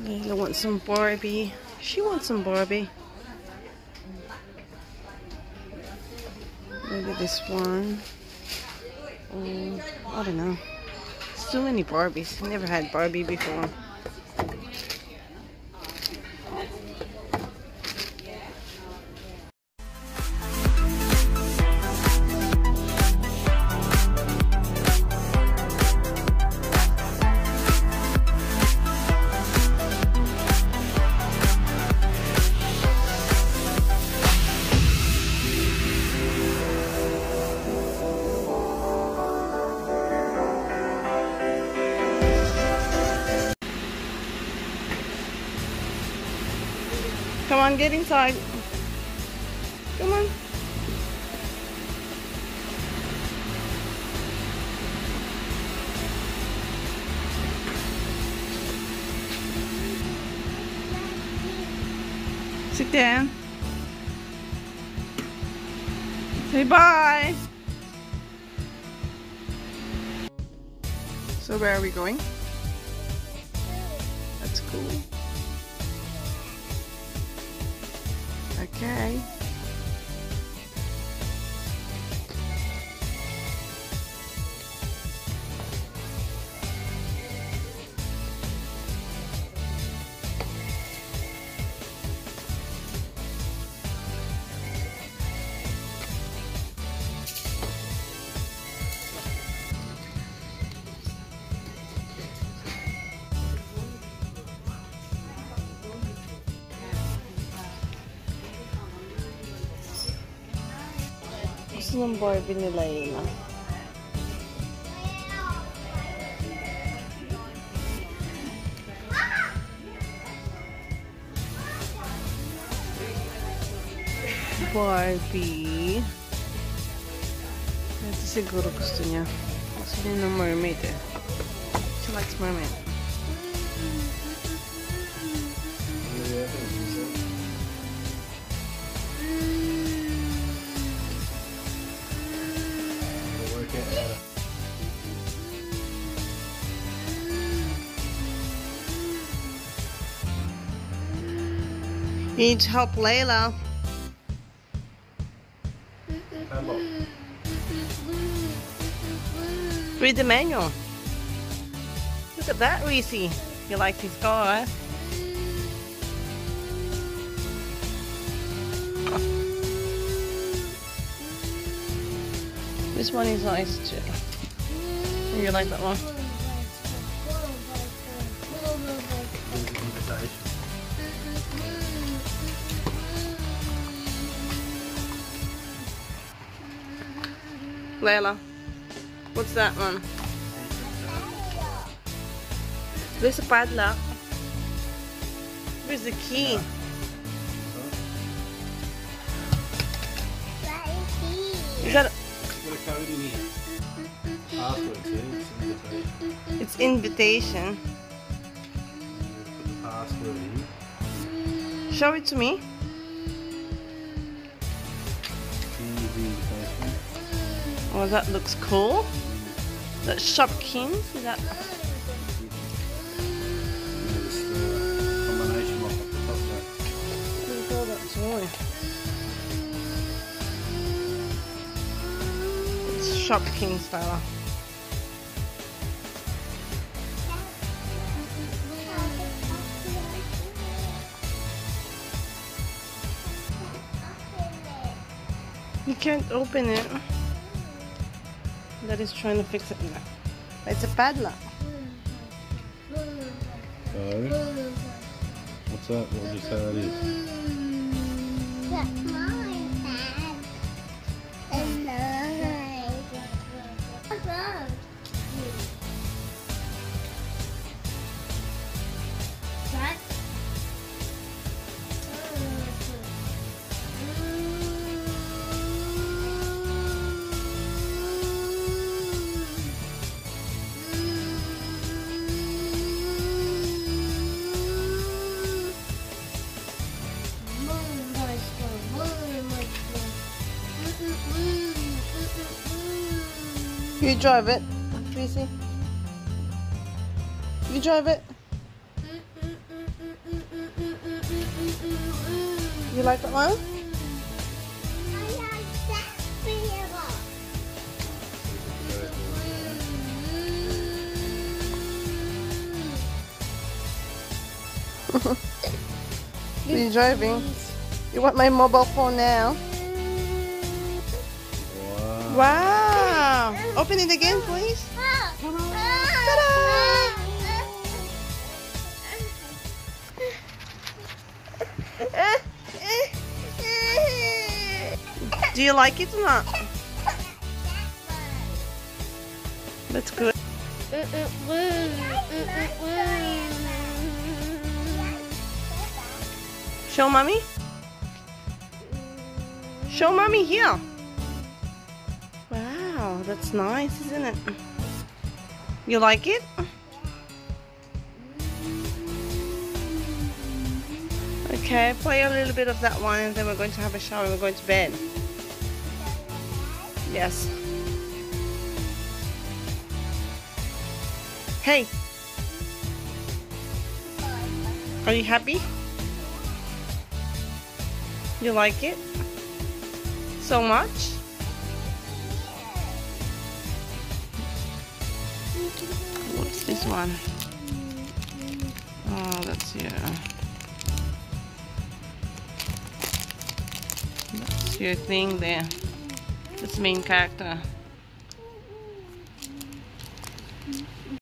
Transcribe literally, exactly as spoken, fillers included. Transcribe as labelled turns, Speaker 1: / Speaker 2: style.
Speaker 1: Layla wants some Barbie. She wants some Barbie. Maybe this one. Oh, I don't know. There's too many Barbies. Never had Barbie before. Come on, get inside. Come on. Sit down. Say bye. So where are we going? That's cool. Okay. Gusto ng Barbie ni Layla. Barbie. Ito siguro gusto niya. Gusto niya ng mermaid eh. She likes mermaid. You need to help Layla. Read the manual. Look at that, Reese. You like his car? This one is nice too. You like that one? Layla, what's that one? There's a padlock. Where's the key? Is that a It's invitation.
Speaker 2: Put the password in.
Speaker 1: Show it to me. Oh, that looks cool. That's Shopkins. Is that?
Speaker 2: Combination of the top there.
Speaker 1: Oh, that's really. It's Shopkins style. You can't open it. That is trying to fix it now. It's a padlock.
Speaker 2: Sorry. What's that? What would you say that is?
Speaker 3: That's my bag. And mine. What's wrong? What?
Speaker 1: You drive it, Tracy. You drive it. You like that one?
Speaker 3: I like that vehicle.
Speaker 1: Are you driving? You want my mobile phone now?
Speaker 2: Wow.
Speaker 1: Wow! Open it again, please. Do you like it or not? That's good. Show mommy. Show mommy here. Wow, that's nice, isn't it? You like it? Okay, play a little bit of that one and then we're going to have a shower and we're going to bed. Yes. Hey. Are you happy? You like it? So much? What's this one? Oh, that's your... That's your thing there. That's the main character.